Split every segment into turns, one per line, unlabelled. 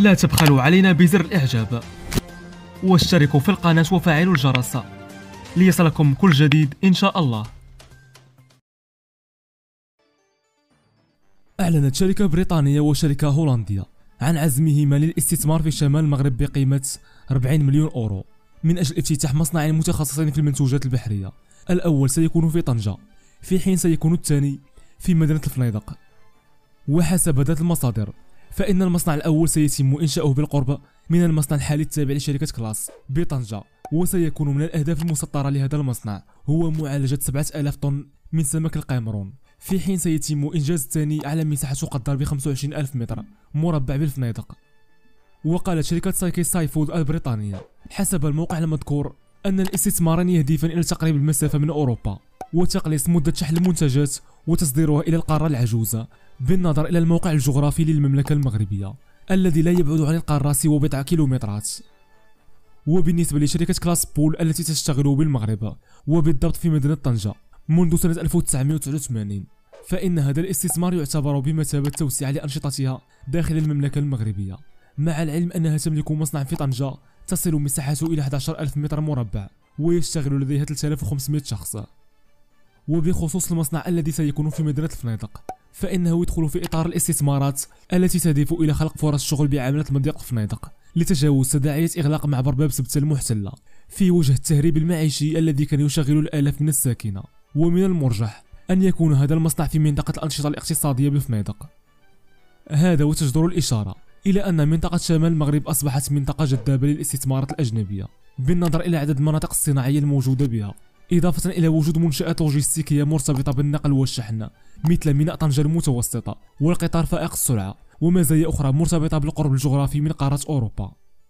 لا تبخلوا علينا بزر الإعجاب، واشتركوا في القناة وفعلوا الجرس ليصلكم كل جديد إن شاء الله.
أعلنت شركة بريطانية وشركة هولندية عن عزمهما للاستثمار في شمال المغرب بقيمة 40 مليون أورو من أجل افتتاح مصنعين متخصصين في المنتوجات البحرية. الأول سيكون في طنجة، في حين سيكون الثاني في مدينة الفنيدق. وحسب ذات المصادر فإن المصنع الأول سيتم إنشاؤه بالقرب من المصنع الحالي التابع لشركة كلاس بطنجة، وسيكون من الأهداف المسطرة لهذا المصنع هو معالجة 7000 طن من سمك القيمرون، في حين سيتم إنجاز الثاني على مساحة تقدر ب 25000 متر مربع بالفنيدق. وقالت شركة ساي فود البريطانية حسب الموقع المذكور أن الاستثماران يهدفان إلى تقريب المسافة من أوروبا وتقليص مدة شحن المنتجات وتصديرها إلى القارة العجوزة بالنظر إلى الموقع الجغرافي للمملكة المغربية الذي لا يبعد عن القارة سوى بضع كيلومترات. وبالنسبة لشركة كلاس بول التي تشتغل بالمغرب وبالضبط في مدينة طنجة منذ سنة 1989، فإن هذا الاستثمار يعتبر بمثابة توسعة لأنشطتها داخل المملكة المغربية، مع العلم أنها تملك مصنع في طنجة تصل مساحته إلى 11000 متر مربع ويشتغل لديها 3500 شخص. وبخصوص المصنع الذي سيكون في مدينة الفنيدق فإنه يدخل في إطار الاستثمارات التي تهدف إلى خلق فرص شغل بعاملة مضيق الفنيدق لتجاوز تداعيات إغلاق معبر باب سبتة المحتلة في وجه التهريب المعيشي الذي كان يشغل الآلاف من الساكنة. ومن المرجح أن يكون هذا المصنع في منطقة الأنشطة الاقتصادية بالفنيدق. هذا وتجدر الإشارة إلى أن منطقة شمال المغرب أصبحت منطقة جذابة للاستثمارات الأجنبية بالنظر إلى عدد المناطق الصناعية الموجودة بها، إضافة إلى وجود منشآت لوجستيكية مرتبطة بالنقل والشحن مثل ميناء طنجة المتوسطة والقطار فائق السرعة، ومزايا أخرى مرتبطة بالقرب الجغرافي من قارة أوروبا.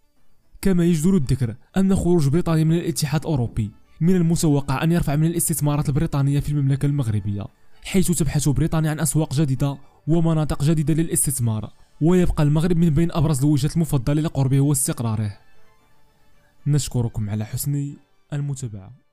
كما يجدر الذكر أن خروج بريطانيا من الاتحاد الأوروبي من المتوقع أن يرفع من الاستثمارات البريطانية في المملكة المغربية، حيث تبحث بريطانيا عن أسواق جديدة ومناطق جديدة للاستثمار، ويبقى المغرب من بين أبرز الوجهات المفضلة لقربه واستقراره. نشكركم على حسن المتابعة.